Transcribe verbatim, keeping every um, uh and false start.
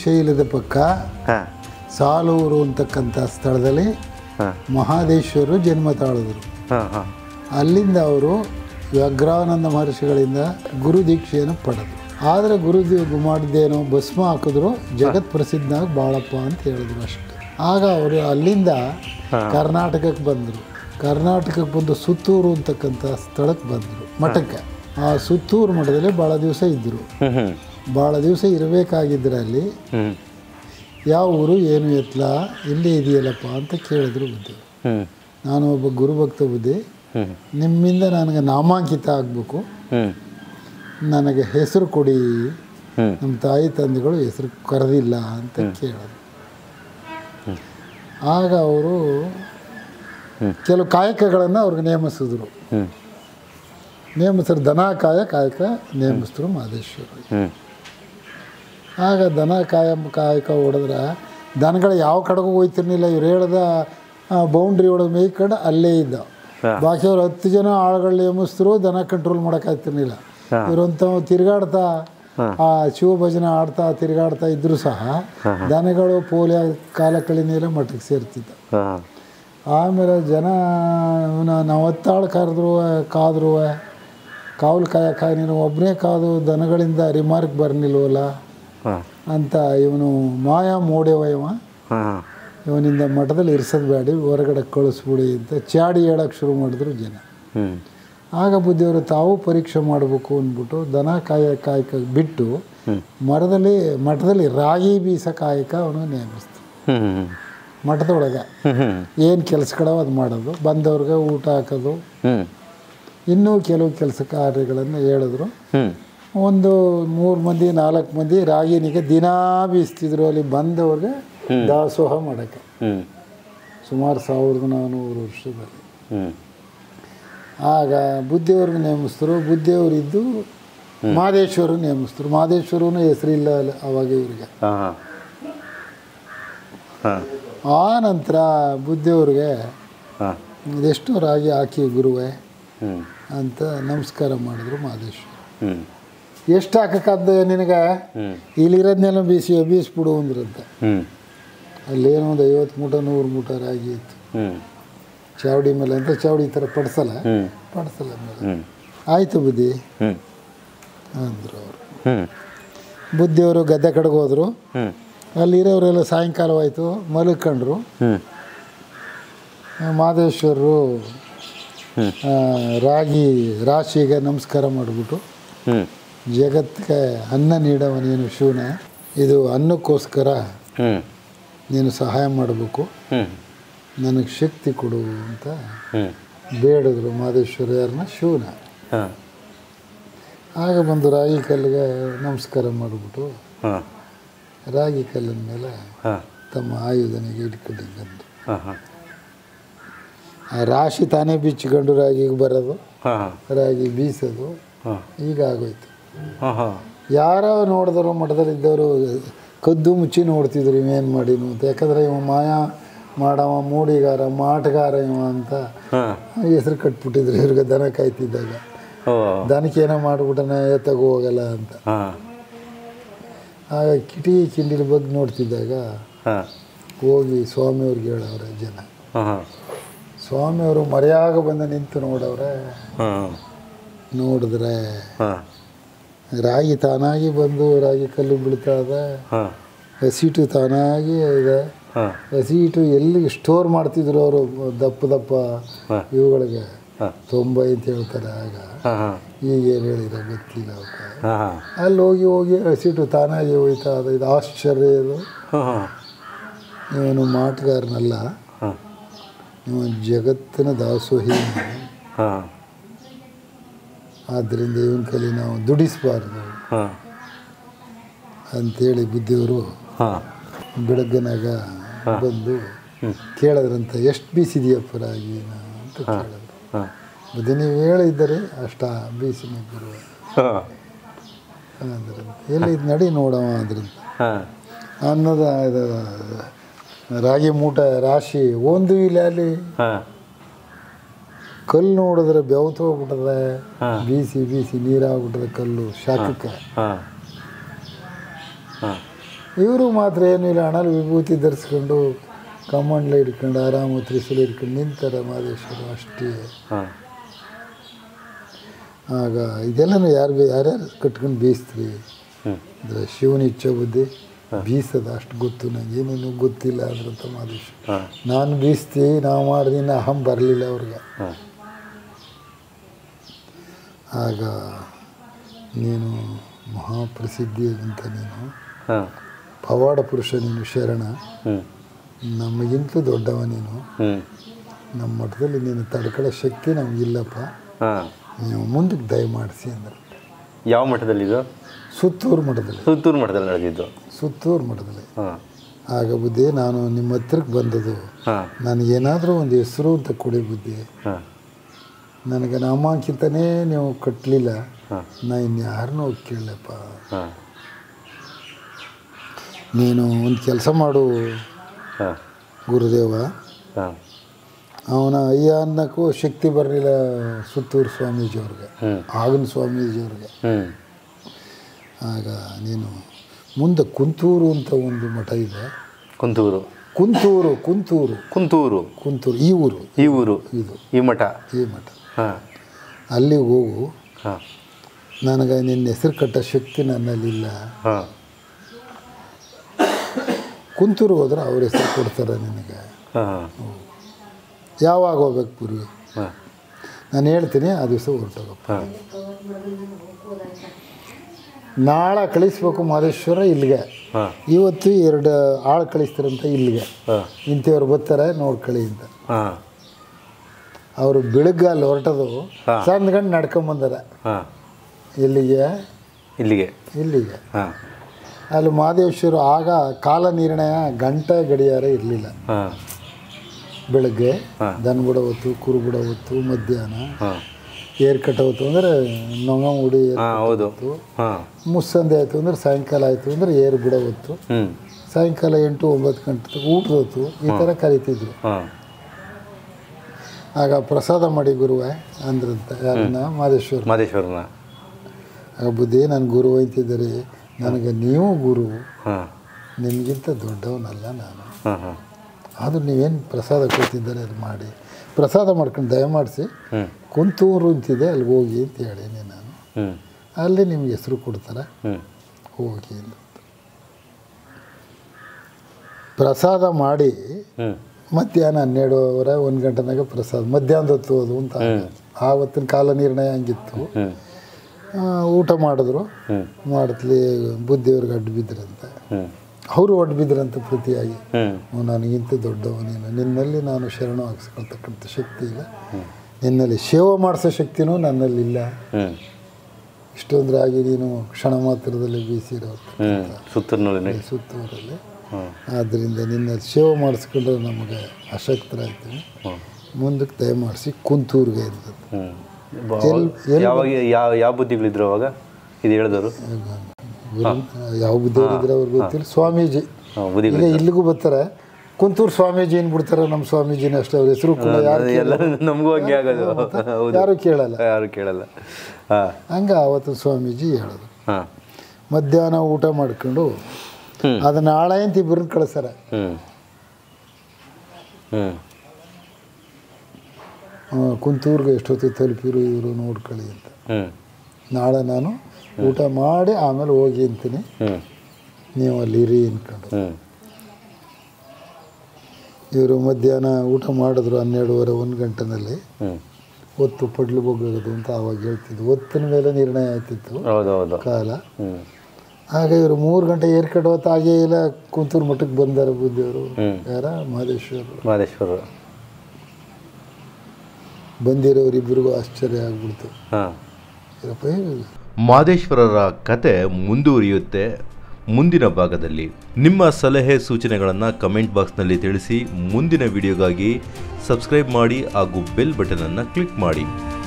ಶ್ರೀಶೈಲದ ಪಕ್ಕ ಸಾಲೂರು ಅಂತಕ್ಕಂಥ ಸ್ಥಳದಲ್ಲಿ ಮಹಾದೇಶ್ವರರು ಜನ್ಮ ತಾಳಿದ್ರು. ಅಲ್ಲಿಂದ ಅವರು ವ್ಯಾಘ್ರಾನಂದ ಮಹರ್ಷಿಗಳಿಂದ ಗುರು ದೀಕ್ಷೆಯನ್ನು ಪಡೆದರು. ಆದರೆ ಗುರು ಮಾಡಿದ್ದೇನೋ ಭಸ್ಮ ಹಾಕಿದ್ರು ಜಗತ್ ಪ್ರಸಿದ್ಧ ಬಾಳಪ್ಪ ಅಂತ ಹೇಳಿದ್ರು ಅಷ್ಟೆ. ಆಗ ಅವರು ಅಲ್ಲಿಂದ ಕರ್ನಾಟಕಕ್ಕೆ ಬಂದರು. ಕರ್ನಾಟಕಕ್ಕೆ ಬಂದು ಸುತ್ತೂರು ಅಂತಕ್ಕಂಥ ಸ್ಥಳಕ್ಕೆ ಬಂದರು, ಮಠಕ್ಕೆ. ಆ ಸುತ್ತೂರು ಮಠದಲ್ಲಿ ಭಾಳ ದಿವಸ ಇದ್ದರು. ಭಾಳ ದಿವಸ ಇರಬೇಕಾಗಿದ್ದರೆ ಅಲ್ಲಿ ಯಾವ ಊರು ಏನು ಎತ್ತಲ ಇಲ್ಲೇ ಇದೆಯಲ್ಲಪ್ಪ ಅಂತ ಕೇಳಿದ್ರು ಬುದ್ಧಿ. ನಾನು ಒಬ್ಬ ಗುರುಭಕ್ತ ಬುದ್ಧಿ, ನಿಮ್ಮಿಂದ ನನಗೆ ನಾಮಾಂಕಿತ ಆಗಬೇಕು, ನನಗೆ ಹೆಸರು ಕೊಡಿ, ನಮ್ಮ ತಾಯಿ ತಂದೆಗಳು ಹೆಸರು ಕರೆದಿಲ್ಲ ಅಂತ ಕೇಳಿದ್ರು. ಆಗ ಅವರು ಕೆಲವು ಕಾಯಕಗಳನ್ನು ಅವ್ರಿಗೆ ನೇಮಿಸಿದ್ರು. ನೇಮಿಸಿದ್ರು ದನ ಕಾಯ ಕಾಯಕ ನೇಮಿಸಿದ್ರು ಮಹದೇಶ್ವರ. ಆಗ ದನ ಕಾಯ ಕಾಯಕ ಹೊಡೆದ್ರೆ ದನಗಳು ಯಾವ ಕಡೆಗೂ ಹೋಯ್ತಿರ್ಲಿಲ್ಲ. ಇವ್ರು ಹೇಳ್ದ ಬೌಂಡ್ರಿ ಒಳಗೆ ಮೇಯ್ಕೊಂಡು ಅಲ್ಲೇ ಇದ್ದ. ಬಾಕಿಯವ್ರು ಹತ್ತು ಜನ ಆಳುಗಳು ನೇಮಿಸಿದ್ರು, ದನ ಕಂಟ್ರೋಲ್ ಮಾಡೋಕ್ಕಾಗ್ತಿರ್ಲಿಲ್ಲ. ಇವರಂತ ತಿರುಗಾಡ್ತಾ ಆ ಶಿವಭಜನೆ ಆಡ್ತಾ ತಿರುಗಾಡ್ತಾ ಇದ್ದರೂ ಸಹ ದನಗಳು ಪೋಲಿಯೋ ಕಾಲ ಕಳಿನೆಲ್ಲ ಮಠಕ್ಕೆ ಸೇರ್ತಿದ್ದ. ಆಮೇಲೆ ಜನ ನಾವು ಹತ್ತಾಳು ಕರೆದ್ರು ಕಾದ್ರು, ಕಾವಲು ಕಾಯಕ ನೀನು ಒಬ್ಬನೇ ಕಾದು ದನಗಳಿಂದ ರಿಮಾರ್ಕ್ ಬರ್ನಿಲ್ವಲ್ಲ ಅಂತ ಇವನು ಮಾಯಾ ಮೋಡೆವ ಇವ, ಇವನಿಂದ ಮಠದಲ್ಲಿ ಇರಿಸೋದು ಬೇಡಿ ಹೊರಗಡೆ ಕಳಿಸ್ಬಿಡಿ ಅಂತ ಚಾಡಿ ಹೇಳೋಕ್ಕೆ ಶುರು ಮಾಡಿದ್ರು ಜನ. ಆಗ ಬುದ್ಧಿಯವರು ತಾವು ಪರೀಕ್ಷೆ ಮಾಡಬೇಕು ಅಂದ್ಬಿಟ್ಟು ದನ ಕಾಯ ಕಾಯಕ ಬಿಟ್ಟು ಮರದಲ್ಲಿ ಮಠದಲ್ಲಿ ರಾಗಿ ಬೀಸ ಕಾಯಕ ಅವನು ನೇಮಿಸ್ತು. ಮಠದೊಳಗೆ ಏನು ಕೆಲಸಗಳವ ಅದು ಮಾಡೋದು, ಬಂದವ್ರಿಗೆ ಊಟ ಹಾಕೋದು, ಇನ್ನೂ ಕೆಲವು ಕೆಲಸ ಕಾರ್ಯಗಳನ್ನು ಹೇಳಿದ್ರು. ಒಂದು ಮೂರು ಮಂದಿ ನಾಲ್ಕು ಮಂದಿ ರಾಗಿನಿಗೆ ದಿನಾ ಬೀಸ್ತಿದ್ರು ಅಲ್ಲಿ ಬಂದವ್ರಿಗೆ ದಾಸೋಹ ಮಾಡೋಕ್ಕೆ, ಸುಮಾರು ಸಾವಿರದ ನಾನ್ನೂರು ವರ್ಷದಲ್ಲಿ. ಆಗ ಬುದ್ಧಿಯವ್ರಿಗೆ ನೇಮಿಸಿದ್ರು. ಬುದ್ಧಿಯವರಿದ್ದು ಮಹದೇಶ್ವರ ನೇಮಿಸಿದ್ರು. ಮಹದೇಶ್ವರನು ಹೆಸರಿಲ್ಲ ಅವಾಗ ಇವ್ರಿಗೆ. ಆ ನಂತರ ಬುದ್ಧಿಯವ್ರಿಗೆ ಇದೆಷ್ಟು ರಾಗಿ ಹಾಕಿ ಗುರುವೆ ಅಂತ ನಮಸ್ಕಾರ ಮಾಡಿದ್ರು ಮಹದೇಶ್ವರ. ಎಷ್ಟು ಹಾಕಕ್ಕಾದ ನಿನಗೆ, ಇಲ್ಲಿರೋದನ್ನೆಲ್ಲ ಬೀಸಿ ಬೀಸ್ಬಿಡು ಅಂದ್ರಂತೆ. ಅಲ್ಲೇನೋ ಒಂದು ಐವತ್ತು ಮೂಟ ನೂರು ಮೂಟ ರಾಗಿ ಇತ್ತು ಚಾವಡಿ ಮೇಲೆ ಅಂತ. ಚಾವಡಿ ಥರ ಪಡಿಸಲ್ಲ ಪಡಿಸಲ್ಲ ಮೇಲೆ. ಆಯಿತು ಬುದ್ಧಿ ಅಂದರು ಅವರು. ಬುದ್ಧಿಯವರು ಗದ್ದೆ ಕಡೆಗೆ ಹೋದರು. ಅಲ್ಲಿರೋರೆಲ್ಲ ಸಾಯಂಕಾಲವಾಯಿತು, ಮಲ್ಕೊಂಡ್ರು. ಮಹದೇಶ್ವರರು ರಾಗಿ ರಾಶಿಗೆ ನಮಸ್ಕಾರ ಮಾಡಿಬಿಟ್ಟು, ಜಗತ್ತಿಗೆ ಅನ್ನ ನೀಡವನೇನು ಶಿವನೇ, ಇದು ಅನ್ನಕ್ಕೋಸ್ಕರ ನೀನು ಸಹಾಯ ಮಾಡಬೇಕು, ನನಗೆ ಶಕ್ತಿ ಕೊಡು ಅಂತ ಬೇಡಿದ್ರು ಮಹದೇಶ್ವರ. ಯಾರನ್ನ? ಶಿವನ. ಆಗ ಬಂದು ರಾಗಿ ಕಲ್ಲಿಗೆ ನಮಸ್ಕಾರ ಮಾಡಿಬಿಟ್ಟು ರಾಗಿ ಕಲ್ಲಿನ ಮೇಲೆ ತಮ್ಮ ಆಯುಧನಿಗೆ ಇಟ್ಕೊಂಡಿದ್ದಂದು. ಆ ರಾಶಿ ತಾನೇ ಬಿಚ್ಚಿಕೊಂಡು ರಾಗಿಗೆ ಬರೋದು, ರಾಗಿ ಬೀಸೋದು, ಈಗ ಆಗೋಯ್ತು. ಯಾರೋ ನೋಡಿದ್ರು ಮಠದಲ್ಲಿದ್ದವರು ಕದ್ದು ಮುಚ್ಚಿ ನೋಡ್ತಿದ್ರು ಇವೇನು ಮಾಡಿನು ಅಂತ. ಯಾಕಂದರೆ ಇವ ಮಾಯಾ ಮಾಡವ, ಮೂಡಿಗಾರ, ಮಾಟಗಾರ ಇವ ಅಂತ ಹೆಸರು ಕಟ್ಬಿಟ್ಟಿದ್ರು ಇವ್ರಿಗೆ. ದನ ಕಾಯ್ತಿದ್ದಾಗ ದನಕ್ಕೆ ಏನೋ ಮಾಡಿಬಿಟ್ಟನೆ ಎತ್ತಗೋ ಹೋಗಲ್ಲ ಅಂತ. ಆಗ ಕಿಟಿ ಕಿಂಡಿಲಿ ಬಗ್ಗೆ ನೋಡ್ತಿದ್ದಾಗ ಹೋಗಿ ಸ್ವಾಮಿಯವ್ರಿಗೆ ಹೇಳವ್ರೆ ಜನ. ಸ್ವಾಮಿಯವರು ಮರೆಯಾಗ ಬಂದು ನಿಂತು ನೋಡವ್ರೆ. ನೋಡಿದ್ರೆ ರಾಗಿ ತಾನಾಗಿ ಬಂದು ರಾಗಿ ಕಲ್ಲು ಬೀಳ್ತಾ ಇದೆ, ಹಸಿಟು ತಾನಾಗಿ ಇದೆ. ಹಸಿಟು ಎಲ್ಲಿ ಸ್ಟೋರ್ ಮಾಡ್ತಿದ್ರು ಅವರು ದಪ್ಪ ದಪ್ಪ ಇವುಗಳಿಗೆ ತೊಂಬೈ ಅಂತ ಹೇಳ್ತಾರೆ. ಆಗ ಈಗೇನು ಹೇಳಿರ ಗೊತ್ತಿಲ್ಲ ಅವಕ್ಕೆ. ಅಲ್ಲಿ ಹೋಗಿ ಹೋಗಿ ಹಸಿಟು ತಾನಾಗಿ ಹೋಯ್ತಾ ಅದು. ಇದು ಆಶ್ಚರ್ಯ. ಇದು ಇವನು ಮಾಟಗಾರನಲ್ಲ, ಇವನು ಜಗತ್ತಿನ ದಾಸೋಹಿ. ಆದ್ದರಿಂದ ಇವನ ಕಲಿ ನಾವು ದುಡಿಸಬಾರ್ದು ಅಂಥೇಳಿ ಬುದ್ಧಿಯವರು ಬೆಳಗ್ಗನಾಗ ಬಂದು ಕೇಳಿದ್ರಂತ, ಎಷ್ಟು ಬೀಸಿದೆಯಪ್ಪ ರಾಗಿ ಅಂತ ಕೇಳಿದ್ರು. ಬುದ್ಧಿ ನೀವು ಹೇಳಿದ್ದರೆ ಅಷ್ಟ ಬೀಸಿನ ಗುರು ಅಂದ್ರಂತ. ಎಲ್ಲಿ ಇದು ನಡಿ ನೋಡವ ಅಂದ್ರಂತ. ಅನ್ನದ ಇದು ರಾಗಿ ಮೂಟ ರಾಶಿ ಒಂದು ಇಲ್ಲ ಅಲ್ಲಿ. ಕಲ್ಲು ನೋಡಿದ್ರೆ ಬೆವತು ಹೋಗ್ಬಿಟ್ಟದೆ, ಬೀಸಿ ಬೀಸಿ ನೀರಾಗ್ಬಿಟ್ಟದೆ ಕಲ್ಲು ಶಾಖಕ್ಕೆ. ಇವರು ಮಾತ್ರ ಏನೂ ಇಲ್ಲ, ಹಣಲ್ಲಿ ವಿಭೂತಿ ಧರಿಸ್ಕೊಂಡು ಕಮಂಡ್ಲ ಹಿಡ್ಕೊಂಡು ಆರಾಮ ತ್ರಿಶೂಲ ಹಿಡ್ಕೊಂಡು ನಿಂತಾರೆ ಮಹದೇಶ್ವರ ಅಷ್ಟೇ. ಆಗ ಇದೆಲ್ಲನೂ ಯಾರು ಯಾರ್ಯಾರು ಕಟ್ಕೊಂಡು ಬೀಸ್ತೀವಿ ಅಂದರೆ ಶಿವನ ಇಚ್ಛೆ ಬುದ್ಧಿ ಬೀಸದ ಅಷ್ಟು ಗೊತ್ತು, ನಂಗೆ ಏನೇನು ಗೊತ್ತಿಲ್ಲ ಅದ್ರಂತ ಮಹದೇಶ್ವರ. ನಾನು ಬೀಸ್ತೀವಿ ನಾವು ಮಾಡಿದಿನ ಅಹಂ ಬರಲಿಲ್ಲ ಅವ್ರಿಗೆ. ಆಗ ನೀನು ಮಹಾಪ್ರಸಿದ್ಧಿ ಅಂತ, ನೀನು ಪವಾಡ ಪುರುಷ, ನೀನು ಶರಣ, ನಮಗಿಂತಲೂ ದೊಡ್ಡವ ನೀನು, ನಮ್ಮ ಮಠದಲ್ಲಿ ನೀನು ತಡ್ಕೊಳ್ಳೋ ಶಕ್ತಿ ನಮಗಿಲ್ಲಪ್ಪ, ನೀವು ಮುಂದಕ್ಕೆ ದಯಮಾಡಿಸಿ ಅಂದ್ರೆ. ಯಾವ ಮಠದಲ್ಲಿ ಇದು? ಸುತ್ತೂರು ಮಠದಲ್ಲಿ. ಸುತ್ತೂರು ಮಠದಲ್ಲಿ ನಡೆದಿದ್ದು? ಸುತ್ತೂರು ಮಠದಲ್ಲಿ. ಆಗ ಬುದ್ಧಿ ನಾನು ನಿಮ್ಮ ಹತ್ರಕ್ಕೆ ಬಂದದು, ನನಗೇನಾದರೂ ಒಂದು ಹೆಸರು ಅಂತ ಕೊಡಿ ಬುದ್ಧಿ. ನನಗೆ ನಾಮಾಂಕಿತನೇ ನೀವು ಕಟ್ಟಲಿಲ್ಲ, ನಾ ಇನ್ಯಾರನ್ನೂ ಹೋಗಿ ಕೇಳಪ್ಪ. ನೀನು ಒಂದು ಕೆಲಸ ಮಾಡು ಗುರುದೇವ. ಅವನ ಅಯ್ಯ ಅನ್ನಕ್ಕೂ ಶಕ್ತಿ ಬರಲಿಲ್ಲ ಸುತ್ತೂರು ಸ್ವಾಮೀಜಿಯವ್ರಿಗೆ, ಆಗಿನ ಸ್ವಾಮೀಜಿಯವ್ರಿಗೆ. ಆಗ ನೀನು ಮುಂದೆ ಕುಂತೂರು ಅಂತ ಒಂದು ಮಠ ಇದೆ. ಕುಂತೂರು ಕುಂತೂರು ಕುಂತೂರು ಕುಂತೂರು ಕುಂತೂರು ಈ ಊರು ಈ ಊರು ಇದು ಈ ಮಠ ಈ ಮಠ ಅಲ್ಲಿಗೆ ಹೋಗು. ನನಗೆ ನಿನ್ನ ಹೆಸರು ಕಟ್ಟೋ ಶಕ್ತಿ ನನ್ನಲ್ಲಿಲ್ಲ. ಕುಂತೂರು ಹೋದ್ರೆ ಅವ್ರ ಹೆಸರು ಕೊಡ್ತಾರೆ ನಿನಗೆ. ಯಾವಾಗ ಹೋಗ್ಬೇಕು ಪುರಿ? ನಾನು ಹೇಳ್ತೀನಿ ಆ ದಿವಸ ಹೊರಟೋಗಪ್ಪ. ನಾಳೆ ಕಳಿಸ್ಬೇಕು ಮಹದೇಶ್ವರ ಇಲ್ಲಿಗೆ. ಇವತ್ತು ಎರಡು ಆಳು ಕಳಿಸ್ತಾರಂತ ಇಲ್ಲಿಗೆ, ಇಂಥವ್ರು ಬರ್ತಾರೆ ನೋಡ್ಕೊಳ್ಳಿ ಅಂತ. ಅವರು ಬೆಳಗ್ಗೆ ಅಲ್ಲಿ ಹೊರಟದು ಸಂದ್ಗಂಡು ನಡ್ಕೊಂಬಂದಾರೆ. ಇಲ್ಲಿಗೆ ಇಲ್ಲಿಗೆ ಇಲ್ಲಿಗೆ ಅಲ್ಲಿ ಮಹದೇಶ್ವರು. ಆಗ ಕಾಲ ನಿರ್ಣಯ ಗಂಟೆ ಗಡಿಯಾರ ಇರಲಿಲ್ಲ. ಬೆಳಗ್ಗೆ ದನಗುಡ ಹೊತ್ತು, ಕುರುಗುಡ ಹೊತ್ತು, ಮಧ್ಯಾಹ್ನ ಏರ್ ಕಟ್ ಹೊತ್ತು ಅಂದರೆ ನೊಂಗ ಮುಡಿ ಹೊತ್ತು, ಮುಸ್ಸಂದೆ ಆಯಿತು ಅಂದರೆ ಸಾಯಂಕಾಲ ಆಯಿತು ಅಂದರೆ ಏರ್ ಬಿಡ ಹೊತ್ತು, ಸಾಯಂಕಾಲ ಎಂಟು ಒಂಬತ್ತು ಗಂಟೆ ಊಟದ ಹೊತ್ತು, ಈ ಥರ ಕರಿತಿದ್ರು. ಆಗ ಪ್ರಸಾದ ಮಾಡಿ ಗುರುವೆ ಅಂದ್ರಂತ. ಯಾರನ್ನ? ಮಹದೇಶ್ವರ ಮಹದೇಶ್ವರನ. ಆಗ ಬುದ್ಧಿ ನನ್ನ ಗುರು ಅಂತಿದ್ದಾರೆ, ನನಗೆ ನೀವು ಗುರು, ನಿಮಗಿಂತ ದೊಡ್ಡವನಲ್ಲ ನಾನು. ಅದು ನೀವೇನು ಪ್ರಸಾದ ಕೊಡ್ತಿದ್ದಾರೆ ಅದು ಮಾಡಿ, ಪ್ರಸಾದ ಮಾಡ್ಕೊಂಡು ದಯಮಾಡಿಸಿ ಕುಂತೂರು ಅಂತಿದೆ ಅಲ್ಲಿಗೆ ಹೋಗಿ ಅಂತ ಹೇಳೀನಿ ನಾನು. ಅಲ್ಲಿ ನಿಮ್ಗೆ ಹೆಸರು ಕೊಡ್ತಾರೆ, ಹೋಗಿ ಅಂತ. ಪ್ರಸಾದ ಮಾಡಿ ಮಧ್ಯಾಹ್ನ ಹನ್ನೆರಡುವರೆ ಒಂದು ಗಂಟೆನಾಗ ಪ್ರಸಾದ, ಮಧ್ಯಾಹ್ನದ ಹೊತ್ತು ಹೋದು ಅಂತ. ಆವತ್ತಿನ ಕಾಲ ನಿರ್ಣಯ ಹಂಗಿತ್ತು. ಊಟ ಮಾಡಿದ್ರು, ಮಾಡತ್ಲಿ ಬುದ್ಧಿಯವ್ರಿಗೆ ಅಡ್ಡು ಬಿದ್ರಂತೆ. ಅವರು ಒಡ್ಡು ಬಿದ್ರಂತ ಪ್ರತಿಯಾಗಿ, ನನಗಿಂತ ದೊಡ್ಡವನೇನು, ನಿನ್ನಲ್ಲಿ ನಾನು ಶರಣ ಹಾಕ್ಸ್ಕೊಳ್ತಕ್ಕಂಥ ಶಕ್ತಿ ಇಲ್ಲ, ನಿನ್ನಲ್ಲಿ ಸೇವೆ ಮಾಡಿಸೋ ಶಕ್ತಿನೂ ನನ್ನಲ್ಲಿಲ್ಲ. ಇಷ್ಟೊಂದ್ರಾಗಿ ನೀನು ಕ್ಷಣ ಮಾತ್ರದಲ್ಲಿ ಬೀಸಿರೋ ಸುತ್ತೂರಿನಲ್ಲಿ ಸುತ್ತೂರಲ್ಲಿ. ಆದ್ದರಿಂದ ನಿನ್ನಲ್ಲಿ ಸೇವೆ ಮಾಡಿಸ್ಕೊಂಡ್ರೆ ನಮಗೆ ಅಶಕ್ತರಾಗ್ತೀವಿ. ಮುಂದಕ್ಕೆ ದಯಮಾಡಿಸಿ ಕುಂತೂರಿಗೆ ಇರ್ತದೆ. ಯಾವಾಗ ಯಾವ ಯಾವ ಬುದ್ಧಿಗಳಿದ್ರು ಅವಾಗ ಇದು ಹೇಳಿದವರು? ಯಾವ ಬುದ್ಧಿಗಳಿದ್ರೆ ಅವ್ರಿಗೆ ಗೊತ್ತಿಲ್ಲ. ಸ್ವಾಮೀಜಿ ಈಗ ಇಲ್ಲಿಗೂ ಬರ್ತಾರೆ, ಕುಂತೂರು ಸ್ವಾಮೀಜಿ ಏನು ಬಿಡ್ತಾರೆ, ನಮ್ಮ ಸ್ವಾಮೀಜಿನ ಅಷ್ಟೇ. ಅವ್ರ ಹೆಸರು ಕೂಡ ನಮಗೂ ಹಂಗೆ ಆಗೋದು, ಯಾರು ಕೇಳಲ್ಲ ಯಾರು ಕೇಳಲ್ಲ. ಹಂಗೆ ಆವತ್ತು ಸ್ವಾಮೀಜಿ ಹೇಳೋದು. ಮಧ್ಯಾಹ್ನ ಊಟ ಮಾಡ್ಕೊಂಡು ಅದನ್ನ ನಾಳೆ ಅಂತ ಇಬ್ಬರನ್ನ ಕಳಿಸ್ತಾರೆ. ಕುಂತೂರ್ಗೆ ಎಷ್ಟೊತ್ತು ತಲುಪಿರು ಇವರು ನೋಡ್ಕೊಳ್ಳಿ ಅಂತ. ನಾಳೆ ನಾನು ಊಟ ಮಾಡಿ ಆಮೇಲೆ ಹೋಗಿ ಅಂತೀನಿ, ನೀವು ಅಲ್ಲಿ ಇರಿ ಅನ್ಕೊಂಡು. ಇವರು ಮಧ್ಯಾಹ್ನ ಊಟ ಮಾಡಿದ್ರು ಹನ್ನೆರಡುವರೆ ಒಂದು ಗಂಟೆನಲ್ಲಿ. ಒತ್ತು ಪಡ್ಲು ಹೋಗೋದು ಅಂತ ಆವಾಗ ಹೇಳ್ತಿದ್ವು. ಒತ್ತಿನ ಮೇಲೆ ನಿರ್ಣಯ ಆಯ್ತಿತ್ತು ಕಾಲ. ಆಗ ಇವರು ಮೂರು ಗಂಟೆ ಏರ್ ಕಟ್ ಹೊತ್ತು ಆಗೇ ಇಲ್ಲ, ಕುಂತೂರು ಮಠಕ್ಕೆ ಬಂದಾರೆ ಬುದ್ಧಿಯವರು. ಯಾರ? ಮಹದೇಶ್ವರ ಮಹದೇಶ್ವರರು ಬಂದಿರೋರಿಬ್ಬರಿಗೂ ಆಶ್ಚರ್ಯ ಆಗ್ಬಿಡ್ತು. ಮಹದೇಶ್ವರರ ಕತೆ ಮುಂದುವರಿಯುತ್ತೆ ಮುಂದಿನ ಭಾಗದಲ್ಲಿ. ನಿಮ್ಮ ಸಲಹೆ ಸೂಚನೆಗಳನ್ನು ಕಮೆಂಟ್ ಬಾಕ್ಸ್ನಲ್ಲಿ ತಿಳಿಸಿ. ಮುಂದಿನ ವಿಡಿಯೋಗಾಗಿ ಸಬ್ಸ್ಕ್ರೈಬ್ ಮಾಡಿ ಹಾಗೂ ಬೆಲ್ ಬಟನನ್ನು ಕ್ಲಿಕ್ ಮಾಡಿ.